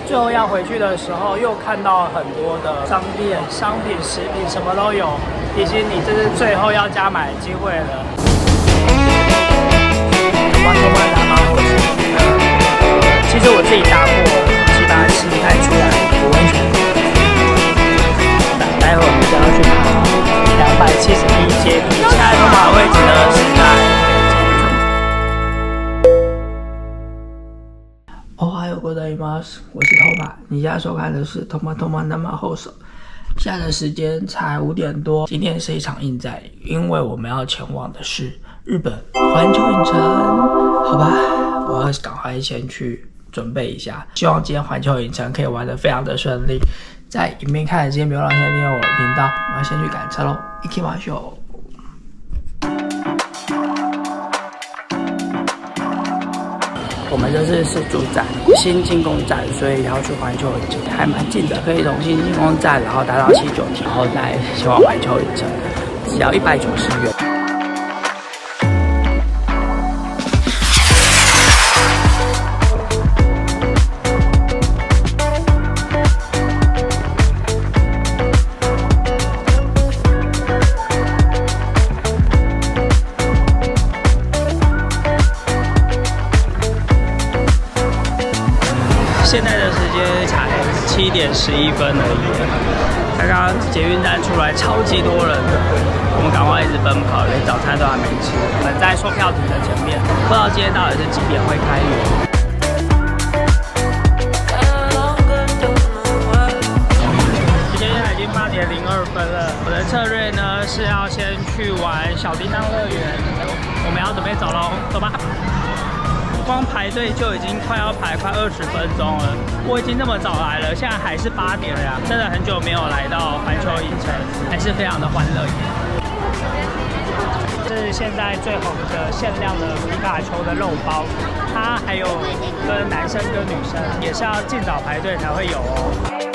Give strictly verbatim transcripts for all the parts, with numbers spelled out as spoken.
最后要回去的时候，又看到很多的商店、商品、食品，什么都有，提醒你这是最后要加买的机会了。哇，头发打蛮好吃的。其实我自己搭过，其他吃不太出来，我完全。待会我们就要去爬两百七十一阶，现在通爬位置呢是在。 哦，还有个大姨妈，我是头马，你现在收看的是头马头马那么后手。现在的时间才五点多，今天是一场硬战，因为我们要前往的是日本环球影城。好吧，我要赶快先去准备一下，希望今天环球影城可以玩得非常的顺利。在影片看的之前，别忘了先订阅我的频道。我要先去赶车喽，一起马秀。 我们这次是主站新进宫站，所以要去环球影城，还蛮近的，可以从新进宫站，然后搭到七九体，然后再前往环球影城，只要一百九十元。现在的时间才七点十一分而已，刚刚捷运站出来超级多人的，我们赶快一直奔跑，连早餐都还没吃。我们在售票亭的前面，不知道今天到底是几点会开园。现在已经八点零二分了，我的策略呢是要先去玩小叮当乐园，我们要准备走喽，走吧。 光排队就已经快要排快二十分钟了，我已经那么早来了，现在还是八点了呀，真的很久没有来到环球影城，还是非常的欢乐。这是现在最红的限量的皮卡丘的肉包，它还有分男生跟女生，也是要尽早排队才会有哦。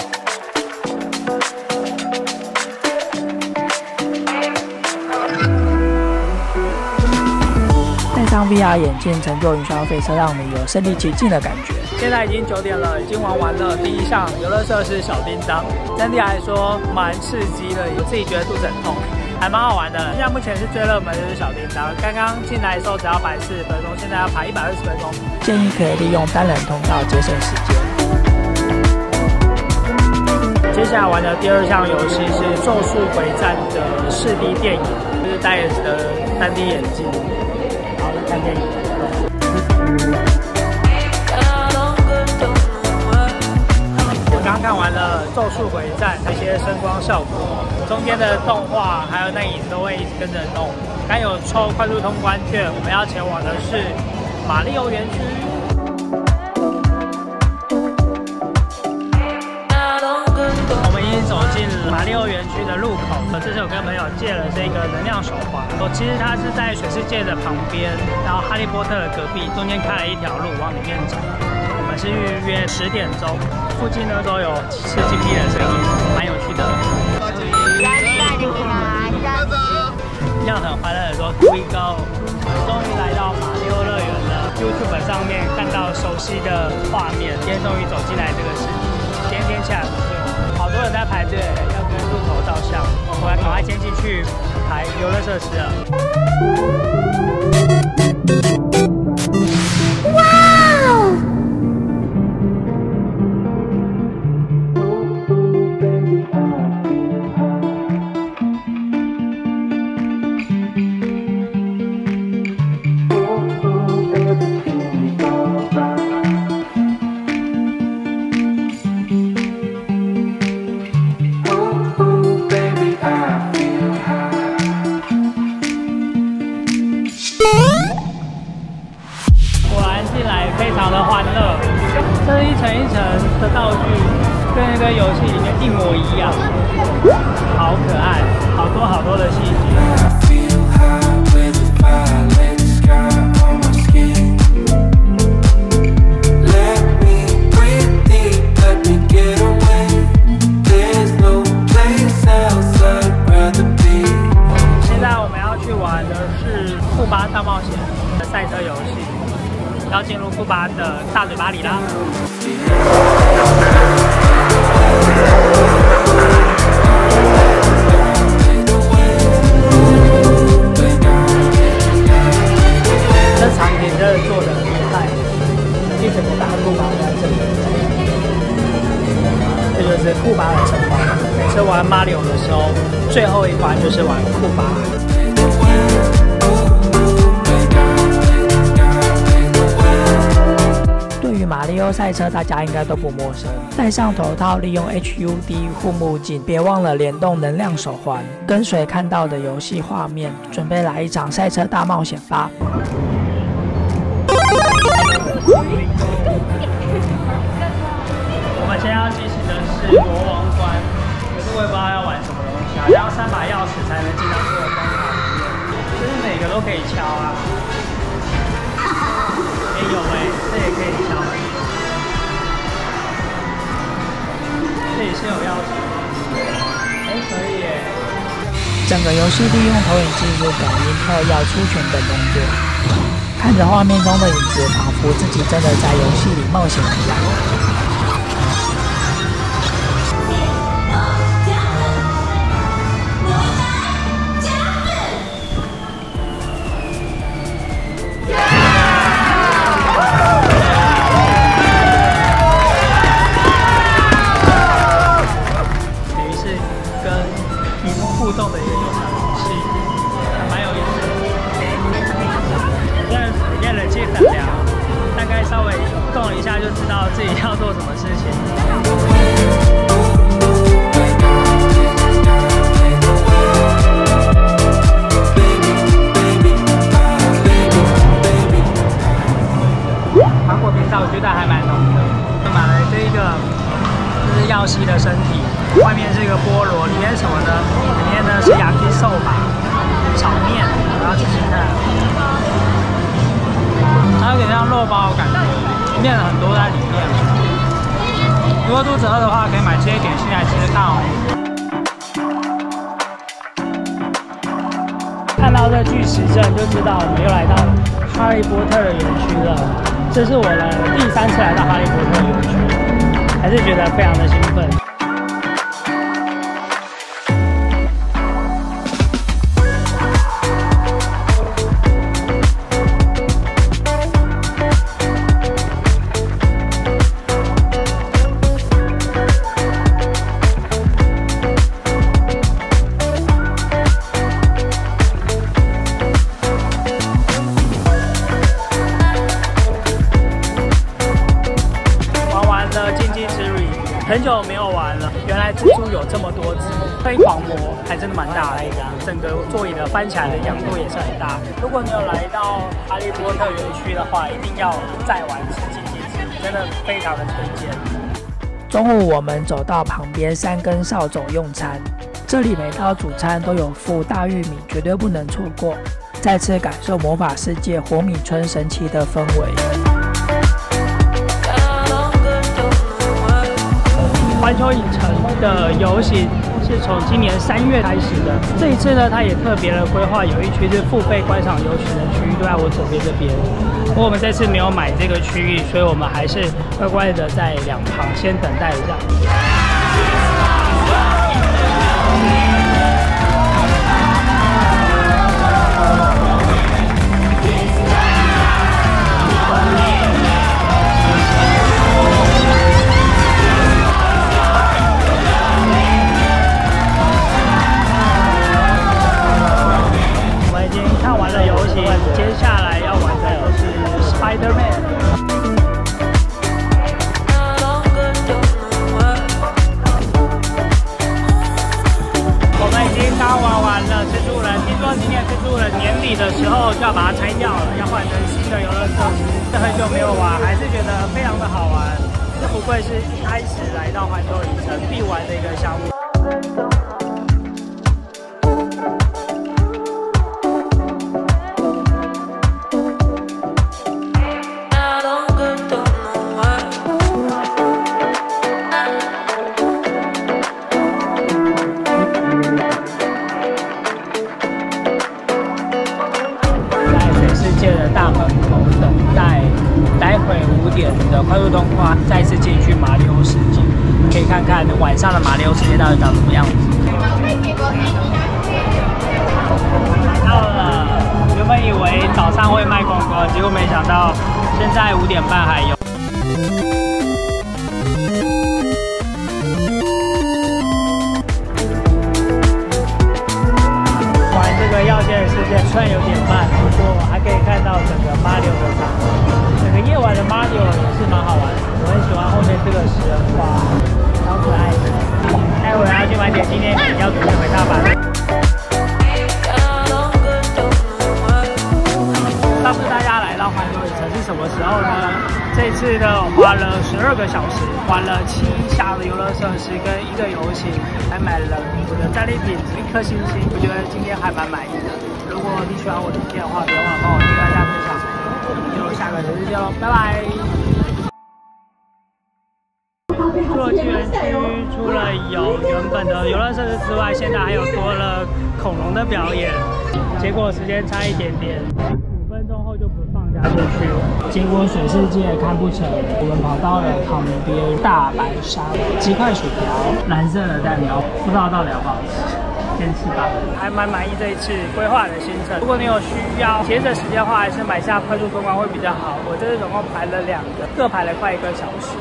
戴上 V R 眼镜乘坐云霄飞车，让你有身临其境的感觉。现在已经九点了，已经玩完了第一项游乐设施小叮当，整体来说蛮刺激的，我自己觉得肚子很痛，还蛮好玩的。现在目前是最热门的就是小叮当，刚刚进来的时候只要排四十分钟，现在要排一百二十分钟，建议可以利用单人通道节省时间。接下来玩的第二项游戏是《咒术回战》的四 D 电影，就是戴着三 D 眼镜。 看电影。我刚看完了《咒术回战》那些声光效果，中间的动画还有内影都会一直跟着动。刚有抽快速通关券，我们要前往的是马里奥园区。 走进马里奥园区的入口，这次我跟朋友借了这个能量手环。我其实它是在水世界的旁边，然后哈利波特的隔壁，中间开了一条路往里面走。我们是预约十点钟，附近呢都有吃金币的声音，蛮有趣的。要很欢乐的说 ，Here we go！ 终于来到马里奥乐园了。YouTube 上面看到熟悉的画面，今天终于走进来这个世界。今天天气还不错。 好多人在排队，要跟入口照相。我们赶快先进去排游乐设施了。哇哦！这是一层一层的道具，跟那个游戏里面一模一样，好可爱，好多好多的细节。现在我们要去玩的是库巴大冒险的赛车游戏。要进入库巴的大嘴巴里啦！ 这就是库巴的城堡。每次玩马里奥的时候，最后一关就是玩库巴。对于马里奥赛车，大家应该都不陌生。戴上头套，利用 H U D 护目镜，别忘了联动能量手环，跟随看到的游戏画面，准备来一场赛车大冒险吧！我们现在要进行的是魔王关，可是我也不知道要玩什么东西，好像三把钥匙才能进到这个关卡里面，就是每个都可以敲啊。哎有哎，这也可以敲，这也是有钥匙的，哎可以耶。整个游戏利用投影技术感应特要出拳等动作。看着画面中的影子，仿佛自己真的在游戏里冒险一样。等于是跟屏幕互动的一个游戏，还蛮有意思的。现在冷气很凉，大概稍微动了一下就知道自己要做什么事情。糖果冰沙我觉得还蛮浓的。买了这一个，就是耀西的身体，外面是一个菠萝，里面是什么呢？里面呢是yakisoba炒面，我要吃吃看。它有点像肉包的感觉，面很多在里面。如果肚子饿的话，可以买这些点心来吃吃看哦。看到这巨石阵就知道我们又来到哈利波特的园区了。这是我的第三次来到哈利波特园区，还是觉得非常的兴奋。很久没有玩了，原来蜘蛛有这么多只，飞狂魔还真的蛮大的，整个座椅的翻起来的仰度也是很大。如果你有来到哈利波特园区的话，一定要再玩一次禁忌之旅，真的非常的推荐。中午我们走到旁边三根扫帚用餐，这里每道主餐都有附大玉米，绝对不能错过。再次感受魔法世界火米村神奇的氛围。环球影城的游行是从今年三月开始的。这一次呢，它也特别的规划有一区是付费观赏游行的区域，都在我左边这边。不过我们这次没有买这个区域，所以我们还是乖乖的在两旁先等待一下。的时候就要把它拆掉了，要换成新的游乐设施。这很久没有玩，还是觉得非常的好玩。这不愧是一开始来到环球影城必玩的一个项目。大门口等待，待会五点的快速通关，再次进去马里奥世界，可以看看晚上的马里奥世界到底长什么样子。到了，原本以为早上会卖光光，结果没想到现在五点半还有。 二个小时，玩了七项的游乐设施跟一个游行，还买了我的战利品一颗星星，我觉得今天还蛮满意的。如果你喜欢我的影片的话，别忘了帮我订阅、加分享。我们就下个城市见喽，拜拜。侏罗纪园区除了有原本的游乐设施之外，现在还有多了恐龙的表演。结果时间差一点点，五分钟后就不放假出去。结果水世界看不成，我们跑到了旁边大白鲨，鸡块薯条、蓝色的蛋糕，不知道到底好不好吃。先吃吧，还蛮满意这一次规划的行程。如果你有需要节省时间的话，还是买下快速通关会比较好。我这次总共排了两个，各排了快一个小时。